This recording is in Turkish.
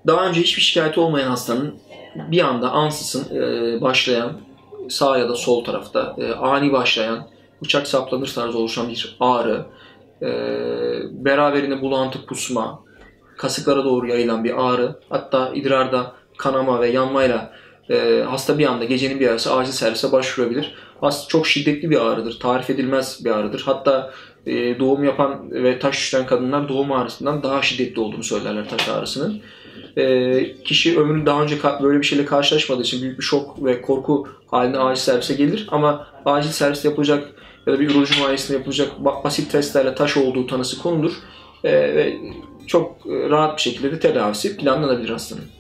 Daha önce hiçbir şikayeti olmayan hastanın bir anda ansızın başlayan, sağ ya da sol tarafta ani başlayan, bıçak saplanır tarzı oluşan bir ağrı, beraberinde bulantı, kusma, kasıklara doğru yayılan bir ağrı, hatta idrarda kanama ve yanmayla hasta bir anda gecenin bir yarısı acil servise başvurabilir. Hasta çok şiddetli bir ağrıdır, tarif edilmez bir ağrıdır. Hatta doğum yapan ve taş düşen kadınlar doğum ağrısından daha şiddetli olduğunu söylerler taş ağrısının. Kişi ömründe daha önce böyle bir şeyle karşılaşmadığı için büyük bir şok ve korku halinde acil servise gelir. Ama acil serviste yapılacak ya da bir üroloji muayenesinde yapılacak basit testlerle taş olduğu tanısı konulur ve çok rahat bir şekilde de tedavisi planlanabilir hastanın.